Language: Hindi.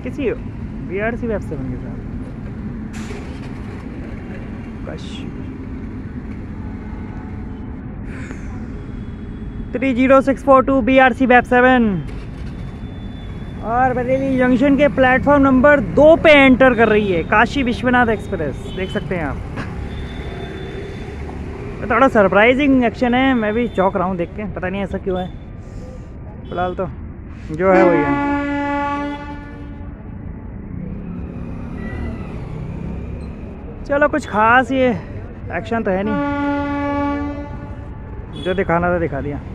किसी BRC वेब 7 के साथ। काशी 30642 BRC वेब 7 और बरेली जंक्शन के प्लेटफॉर्म नंबर 2 पे एंटर कर रही है काशी विश्वनाथ एक्सप्रेस। देख सकते हैं आप। थोड़ा सरप्राइजिंग एक्शन है, मैं भी चौंक रहा हूँ देख के, पता नहीं ऐसा क्यों है। फिलहाल तो जो है वही है। चलो कुछ खास ये एक्शन तो है नहीं, जो दिखाना था दिखा दिया।